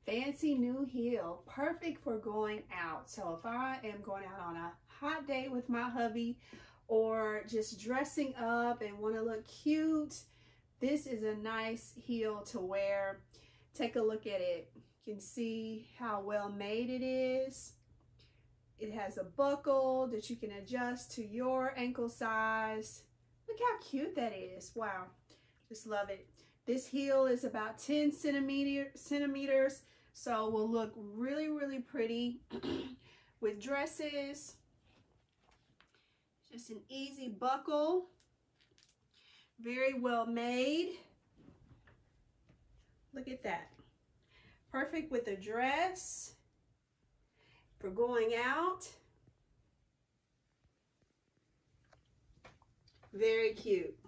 fancy new heel, perfect for going out. So if I am going out on a hot date with my hubby or just dressing up and want to look cute, this is a nice heel to wear. Take a look at it. You can see how well made it is. It has a buckle that you can adjust to your ankle size. Look how cute that is. Wow, just love it. This heel is about 10 centimeters, so will look really, really pretty with dresses. Just an easy buckle, very well made. Look at that. Perfect with a dress for going out. Very cute.